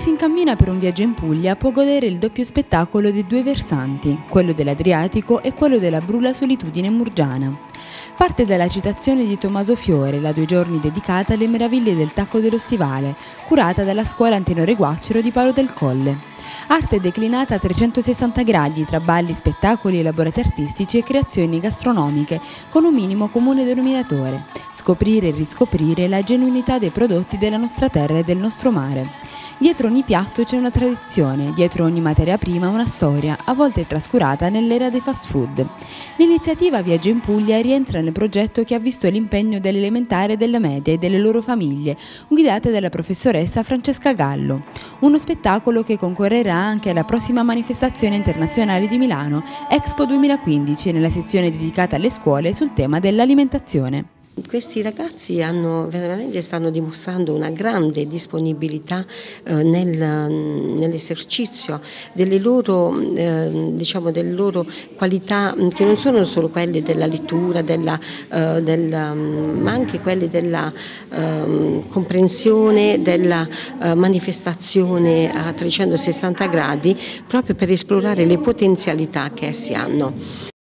si incammina per un viaggio in Puglia può godere il doppio spettacolo dei due versanti, quello dell'Adriatico e quello della Brula Solitudine Murgiana. Parte dalla citazione di Tommaso Fiore, la 2 giorni dedicata alle meraviglie del Tacco dello Stivale, curata dalla scuola Antenore Guaccero di Paolo del Colle. Arte declinata a 360 gradi tra balli, spettacoli, elaborati artistici e creazioni gastronomiche, con un minimo comune denominatore: scoprire e riscoprire la genuinità dei prodotti della nostra terra e del nostro mare. Dietro ogni piatto c'è una tradizione, dietro ogni materia prima una storia, a volte trascurata nell'era dei fast food. L'iniziativa Viaggio in Puglia rientra nel progetto che ha visto l'impegno dell'elementare e della media e delle loro famiglie, guidate dalla professoressa Francesca Gallo. Uno spettacolo che concorrerà anche alla prossima manifestazione internazionale di Milano, Expo 2015, nella sezione dedicata alle scuole sul tema dell'alimentazione. Questi ragazzi stanno dimostrando una grande disponibilità nell'esercizio delle loro qualità, che non sono solo quelle della lettura, ma anche quelle della comprensione, della manifestazione a 360 gradi, proprio per esplorare le potenzialità che essi hanno.